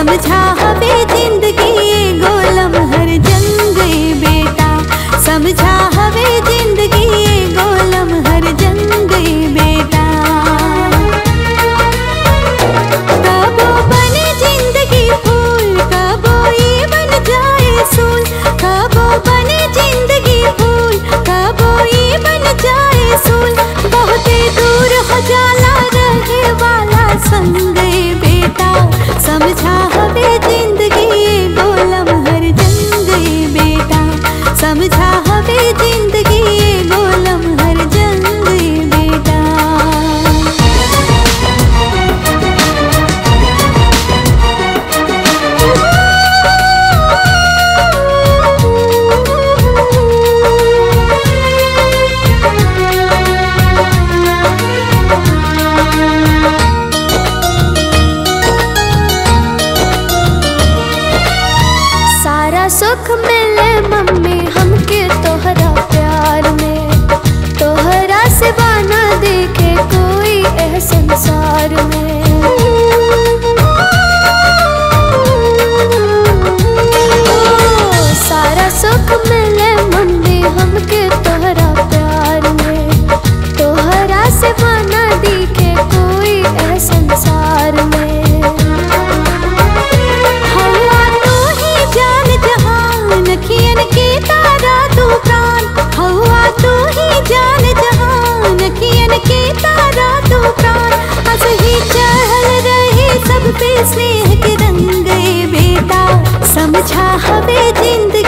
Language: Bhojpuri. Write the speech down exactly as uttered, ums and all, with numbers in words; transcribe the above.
समझा हवे जिंदगी गोलम हर जंग बेटा, समझा हवे जिंदगी गोलम हर जंग बेटा। कबो बने जिंदगी फूल, कबो ये बन जाए सूल, कबो बने जिंदगी फूल, कबो ये बन जाए सूल। बहुत दूर हो जाला रहे वाला संग बेटा, समझा हवे जिंदगी गोलम हर जंग बेटा, समझा हवे जिंदगी गोलम हर जंग बेटा। सारा सुख मिले मम्मी हमके तोहरा प्यार में, तोहरा सिवा ना देखे कोई एह संसार में। ओ, सारा सुख मिले मम्मी हमके तोहरा प्यार में, तोहरा सिवा ना देखे कोई एह संसार में। नखियन के तारा तू प्राण, हवा तू ही जान जहान, नखियन के तारा तू प्राण। हंस ही चढ़ल रहे सब पे स्नेह के रंग बेटा, समझा हवे जिंदगी